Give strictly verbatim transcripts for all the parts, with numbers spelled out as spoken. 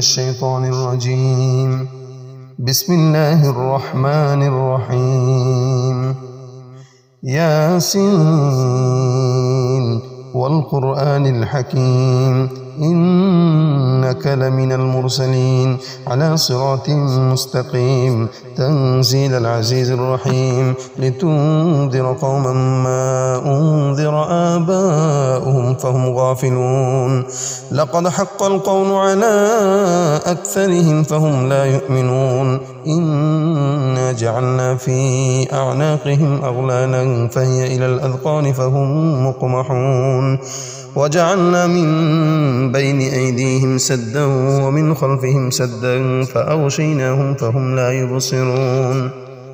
الشيطان الرجيم. بسم الله الرحمن الرحيم. ياسين والقرآن الحكيم إنك لمن المرسلين على صراط مستقيم تنزيل العزيز الرحيم لتنذر قوما ما أنذر آباؤهم فهم غافلون. لقد حق القول على أكثرهم فهم لا يؤمنون. إنا جعلنا في أعناقهم أغلالا فهي إلى الأذقان فهم مقمحون. وجعلنا من بين أيديهم سدا ومن خلفهم سدا فأغشيناهم فهم لا يبصرون.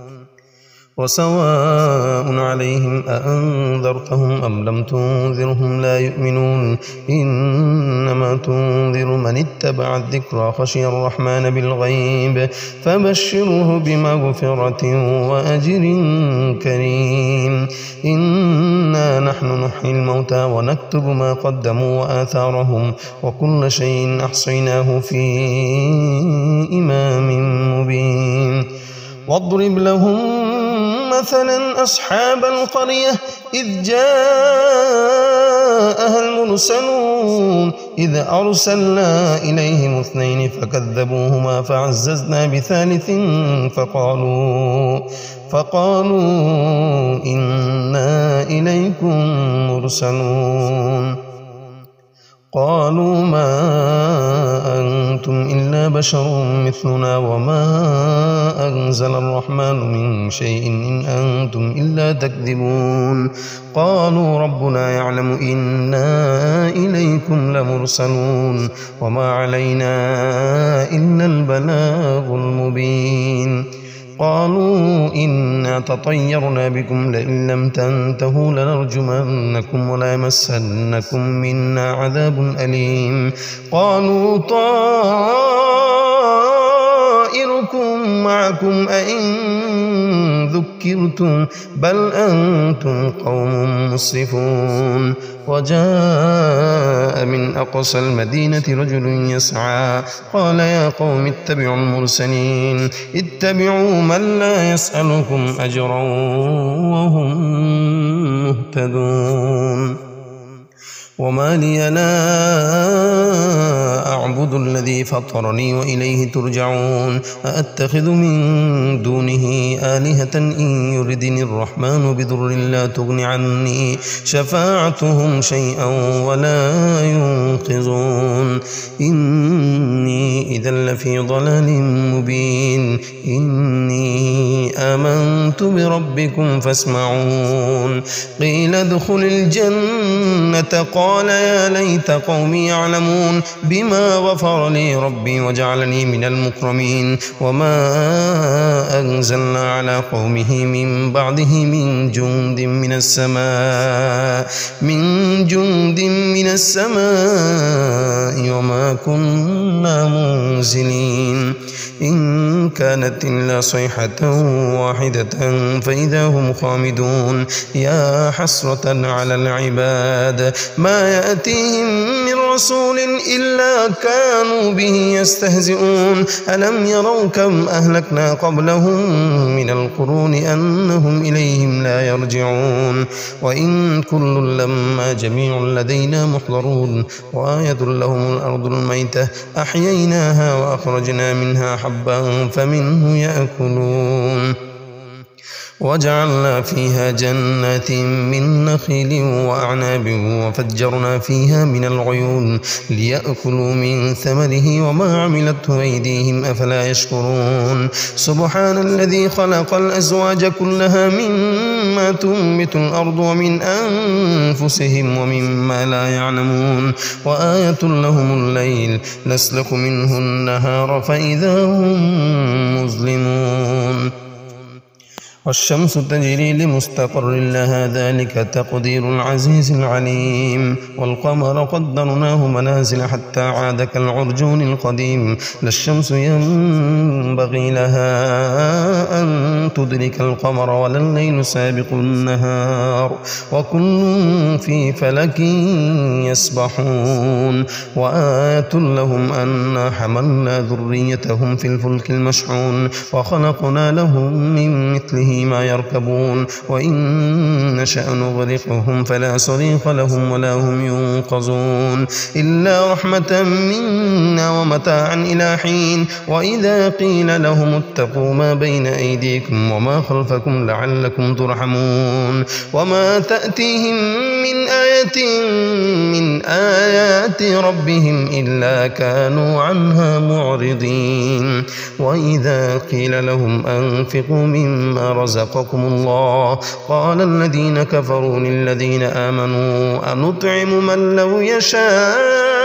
وسواء عليهم أأنذرتهم أم لم تنذرهم لا يؤمنون. إنما تنذر من اتبع الذكر خشي الرحمن بالغيب فبشره بمغفرة وأجر كريم. إنا نحن نحيي الموتى ونكتب ما قدموا وآثارهم وكل شيء أحصيناه في إمام مبين. واضرب لهم مثلا أصحاب القرية إذ جاءها المرسلون إذ أرسلنا إليهم اثنين فكذبوهما فعززنا بثالث فقالوا فقالوا إنا إليكم مرسلون. قالوا ما أنتم إلا بشر مثلنا وما أنزل الرحمن من شيء إن أنتم إلا تكذبون. قالوا ربنا يعلم إنا إليكم لمرسلون وما علينا إلا البلاغ المبين. قالوا إنا تطيرنا بكم لئن لم تنتهوا لنرجمنكم وليمسنكم منا عذاب أليم. قالوا طائركم معكم أئن ذكرتم بل أنتم قوم مسرفون. وجاء من أقصى المدينة رجل يسعى قال يا قوم اتبعوا المرسلين اتبعوا من لا يسألكم أجرا وهم مهتدون. وما لي لا أعبد الذي فطرني وإليه ترجعون. أأتخذ من دونه آلهة إن يردني الرحمن بضر لا تغن عني شفاعتهم شيئا ولا ينقذون. إني إذا لفي ضلال مبين. إني آمنت بربكم فاسمعون. قيل ادخل الجنة قال يا ليت قومي يعلمون بما غفر لي ربي وجعلني من المكرمين. وما أنزلنا على قومه من بعده من جند من السماء من جند من السماء وما كنا منزلين. إن كانت إلا صيحة واحدة فإذا هم خامدون. يا حسرة على العباد ما يأتيهم من رسول إلا كانوا به يستهزئون. ألم يروا كم أهلكنا قبلهم من القرون أنهم إليهم لا يرجعون. وإن كل لما جميع لدينا محضرون. وآية لهم الأرض الميتة أحييناها وأخرجنا منها حبا فمنه يأكلون. وجعلنا فيها جنات من نخيل وأعناب وفجرنا فيها من العيون ليأكلوا من ثمره وما عملته أيديهم أفلا يشكرون. سبحان الذي خلق الأزواج كلها مما تنبت الأرض ومن أنفسهم ومما لا يعلمون. وآية لهم الليل نسلك منه النهار فإذا هم مظلمون. والشمس تجري لمستقر لها ذلك تقدير العزيز العليم. والقمر قدرناه منازل حتى عاد كالعرجون القديم. لا الشمس ينبغي لها أن تدرك القمر ولا الليل سابق النهار وكل في فلك يسبحون وآية لهم أنا حملنا ذريتهم في الفلك المشحون وخلقنا لهم من مثله ما يركبون وإن نشأ نغرقهم فلا صريخ لهم ولا هم ينقذون إلا رحمة منا ومتاعا إلى حين وإذا قيل لهم اتقوا ما بين أيديكم وما خلفكم لعلكم ترحمون وما تأتيهم من آية من آيات ربهم إلا كانوا عنها معرضين وإذا قيل لهم أنفقوا مما رزقكم الله قال الذين كفروا للذين آمنوا أنطعم من لو يشاء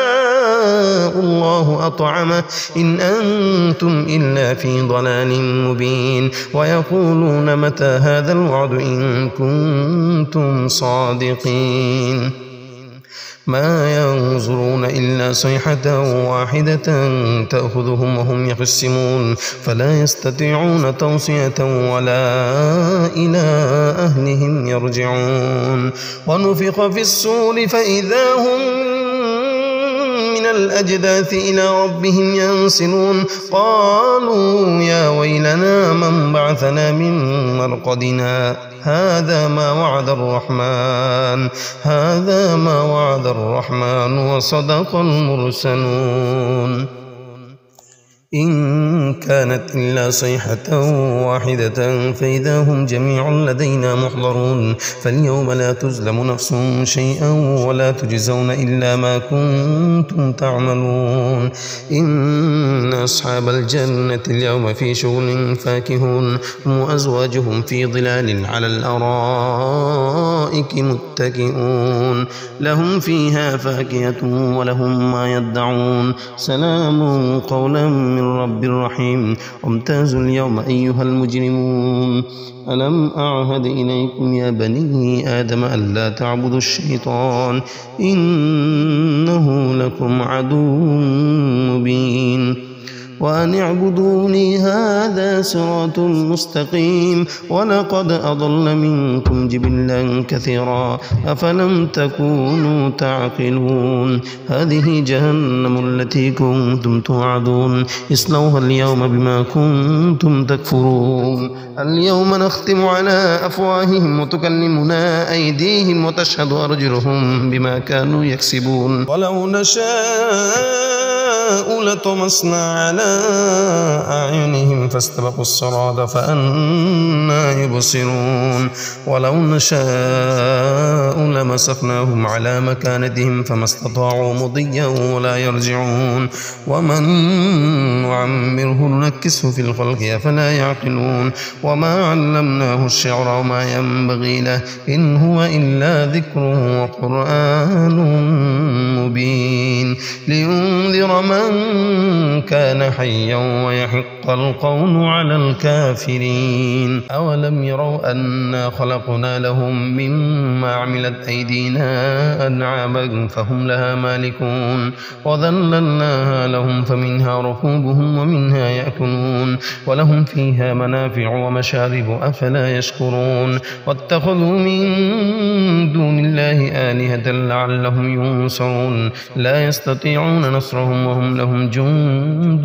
الله أطعمه إن أنتم إلا في ضلال مبين ويقولون متى هذا الوعد إن كنتم صادقين ما ينظرون إلا صيحة واحدة تأخذهم وهم يخصمون فلا يستطيعون توصية ولا إلى أهلهم يرجعون ونفخ في الصور فإذا هم من الأجداث إلى ربهم ينسلون قالوا يا ويلنا من بعثنا من مرقدنا هذا ما وعد الرحمن هذا ما وعد الرحمن وصدق المرسلون إن كانت إلا صيحة واحدة فإذا هم جميع لدينا محضرون فاليوم لا تظلم نفس شيئا ولا تجزون إلا ما كنتم تعملون إن أصحاب الجنة اليوم في شغل فاكهون وأزواجهم في ظلال على الأرائك متكئون لهم فيها فاكهة ولهم ما يدعون سلام قولا من رب رحيم وامتازوا اليوم أيها المجرمون ألم أعهد إليكم يا بني آدم ألا تعبدوا الشيطان إنه لكم عدو مبين وأن اعبدوني هذا صراط مستقيم ولقد أضل منكم جبلا كثيرا أفلم تكونوا تعقلون هذه جهنم التي كنتم توعدون اصلوها اليوم بما كنتم تكفرون اليوم نختم على أفواههم وتكلمنا أيديهم وتشهد أرجلهم بما كانوا يكسبون ولو نشاء لطمسنا على أعينهم فاستبقوا الصراط فأنى يبصرون ولو نشاء لمسخناهم على مكانتهم فما استطاعوا مضيا ولا يرجعون ومن نعمره ننكسه في الخلق أفلا يعقلون وما علمناه الشعر وما ينبغي له إن هو إلا ذكر وقرآن مبين لينذر من كان حيا ويحق القول على الكافرين أولم يروا أنا خلقنا لهم مما عملت أيدينا أنعاما فهم لها مالكون وذللناها لهم فمنها ركوبهم ومنها يأكلون ولهم فيها منافع ومشارب أفلا يشكرون واتخذوا من دون الله آلهة لعلهم ينصرون لا يستطيعون نصرهم وهم لهم جند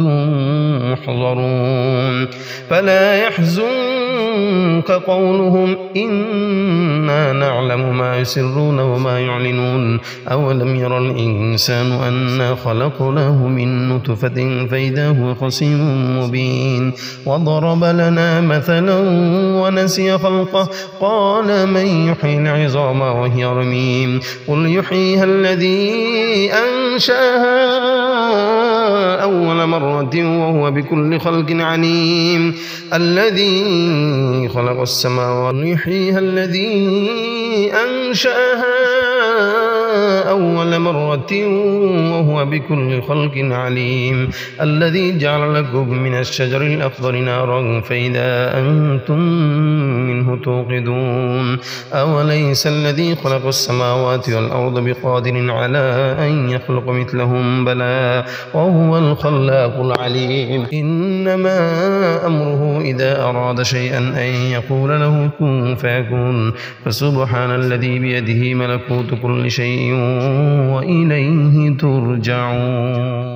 محضرون فلا يحزنك قولهم إنا نعلم ما يسرون وما يعلنون أولم يرى الإنسان أنا خلقناه من نطفة فإذا هو خصيم مبين وضرب لنا مثلا ونسي خلقه قال من يحيي العظام وهي رميم قل يحييها الذي أنشأها أول مرة وهو بكل خلق عليم الذي خلق السماوات يحييها الذي أنشأها أول مرة وهو بكل خلق عليم الذي جعل لكم من الشجر الأخضر نارا فإذا أنتم منه توقدون أوليس الذي خلق السماوات والأرض بقادر على أن يخلق مثلهم بلى وهو وهو الخلاق العليم إنما أمره إذا أراد شيئا أن يقول له كن فيكون فسبحان الذي بيده ملكوت كل شيء وإليه ترجعون.